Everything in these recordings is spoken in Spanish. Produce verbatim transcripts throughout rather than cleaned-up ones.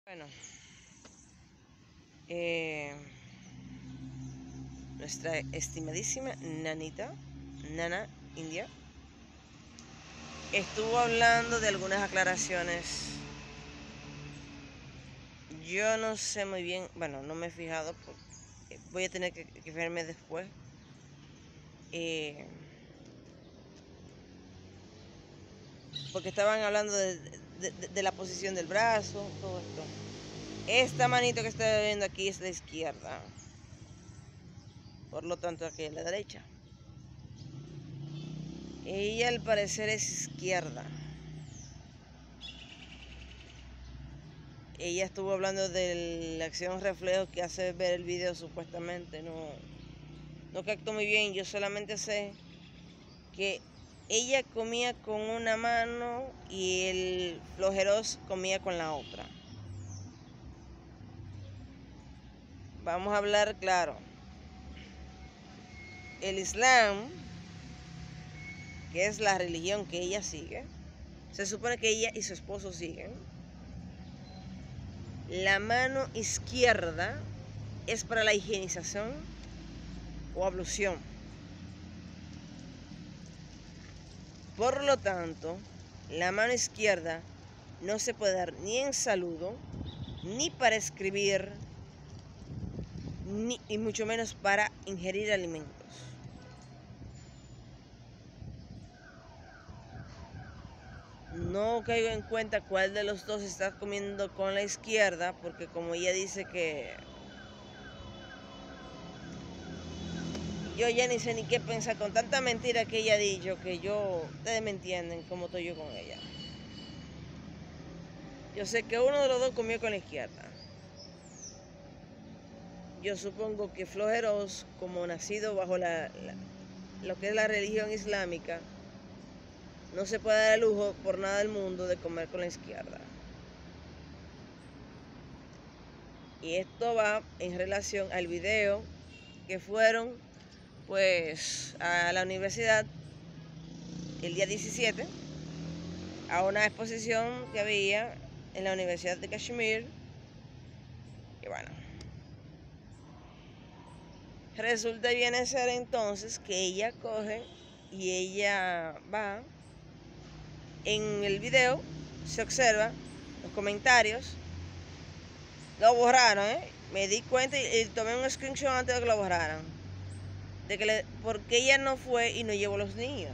Bueno, eh, nuestra estimadísima nanita, Nana India, estuvo hablando de algunas aclaraciones. Yo no sé muy bien, bueno, no me he fijado, porque voy a tener que, que verme después. Eh, porque estaban hablando de, de, de, de la posición del brazo, todo esto. Esta manito que está viendo aquí es la izquierda, por lo tanto aquí es la derecha. Ella al parecer es izquierda. Ella estuvo hablando de la acción reflejo que hace ver el video supuestamente. No, no capto muy bien. Yo solamente sé que ella comía con una mano y el flojeros comía con la otra. Vamos a hablar claro. El Islam, que es la religión que ella sigue, se supone que ella y su esposo siguen. La mano izquierda es para la higienización o ablución. Por lo tanto, la mano izquierda no se puede dar ni en saludo, ni para escribir, ni, y mucho menos para ingerir alimentos. No caigo en cuenta cuál de los dos está comiendo con la izquierda, porque como ella dice que yo ya ni sé ni qué pensar con tanta mentira que ella ha dicho, que yo, ustedes me entienden cómo estoy yo con ella. Yo sé que uno de los dos comió con la izquierda. Yo supongo que Flojeros, como nacido bajo la, la, lo que es la religión islámica, no se puede dar el lujo por nada del mundo de comer con la izquierda. Y esto va en relación al video que fueron pues a la universidad el día diecisiete a una exposición que había en la Universidad de Kashmir. Y bueno, resulta y viene a ser entonces que ella coge y ella va en el video, se observa los comentarios. Lo borraron, ¿eh? Me di cuenta y, y tomé un screenshot antes de que lo borraran. De que le, porque ella no fue y no llevó a los niños.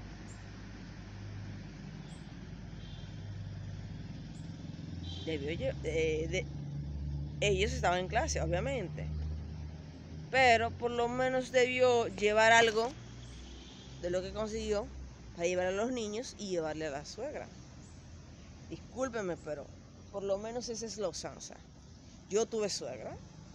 Debió eh, de, ellos estaban en clase, obviamente. Pero por lo menos debió llevar algo de lo que consiguió para llevar a los niños y llevarle a la suegra. Discúlpeme, pero por lo menos esa es la usanza. Yo tuve suegra.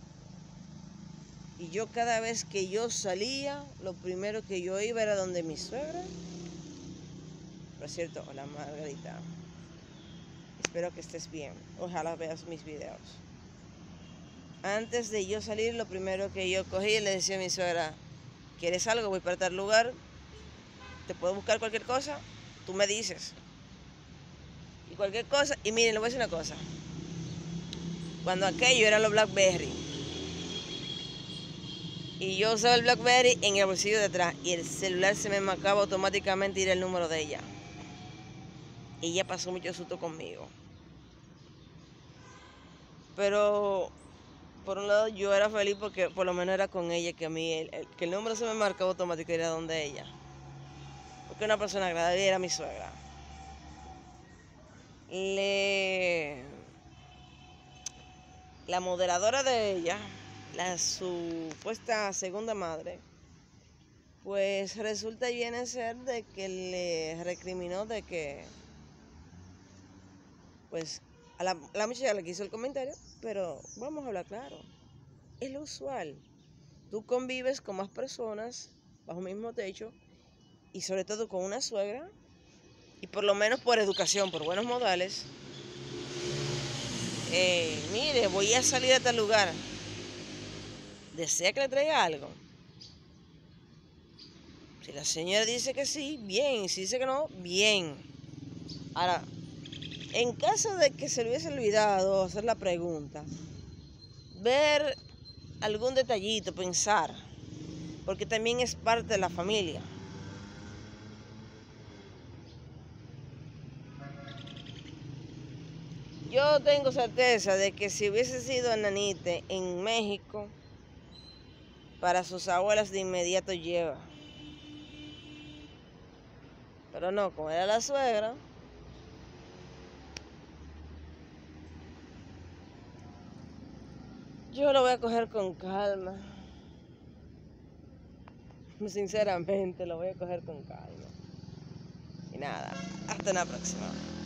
Y yo cada vez que yo salía, lo primero que yo iba era donde mi suegra. Por cierto, hola Margarita. Espero que estés bien. Ojalá veas mis videos. Antes de yo salir, lo primero que yo cogí, le decía a mi suegra, ¿quieres algo? Voy para tal lugar. ¿Te puedo buscar cualquier cosa? Tú me dices. Y cualquier cosa. Y miren, le voy a decir una cosa. Cuando aquello era los Blackberry. Y yo usaba el Blackberry en el bolsillo de atrás. Y el celular se me marcaba automáticamente y era el número de ella. Ella pasó mucho susto conmigo. Pero por un lado yo era feliz porque por lo menos era con ella, que a mí el, el, que el número se me marcaba automáticamente era donde ella. Porque una persona agradable era mi suegra. Le... La moderadora de ella, la supuesta segunda madre, pues resulta y viene a ser de que le recriminó de que, pues, a la, a la muchacha le quiso el comentario, pero vamos a hablar claro, es lo usual. Tú convives con más personas bajo un mismo techo y sobre todo con una suegra, y por lo menos por educación, por buenos modales, eh, mire, voy a salir a tal lugar, ¿desea que le traiga algo? Si la señora dice que sí, bien. Si dice que no, bien. Ahora, En caso de que se le hubiese olvidado hacer la pregunta, ver algún detallito, pensar, porque también es parte de la familia. Yo tengo certeza de que si hubiese sido Nanite en México, para sus abuelas de inmediato lleva. Pero no, como era la suegra, yo lo voy a coger con calma. Sinceramente, lo voy a coger con calma. Y nada, hasta la próxima.